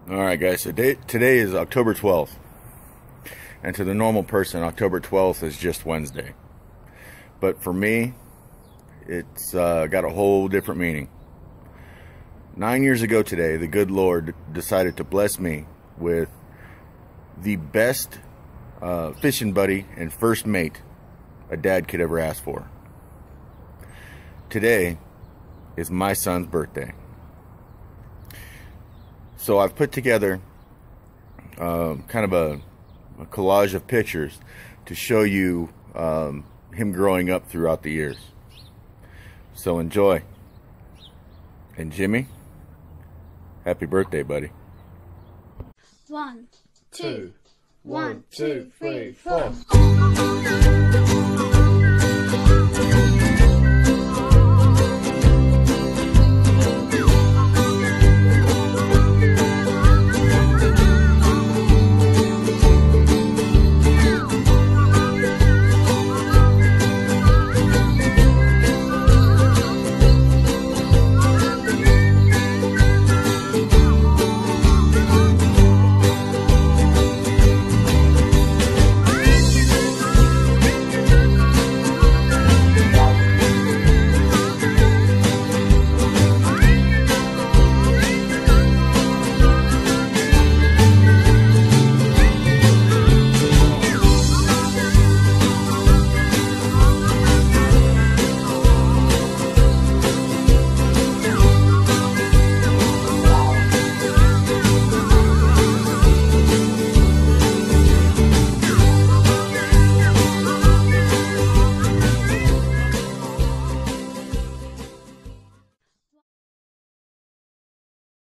Alright guys, so today is October 12th. And to the normal person, October 12th is just Wednesday. But for me, it's got a whole different meaning. 9 years ago today, the good Lord decided to bless me with the best fishing buddy and first mate a dad could ever ask for. Today is my son's birthday. So I've put together kind of a collage of pictures to show you him growing up throughout the years. So enjoy. And Jimmy, happy birthday, buddy. 1, 2, 1, 2, 3, 4.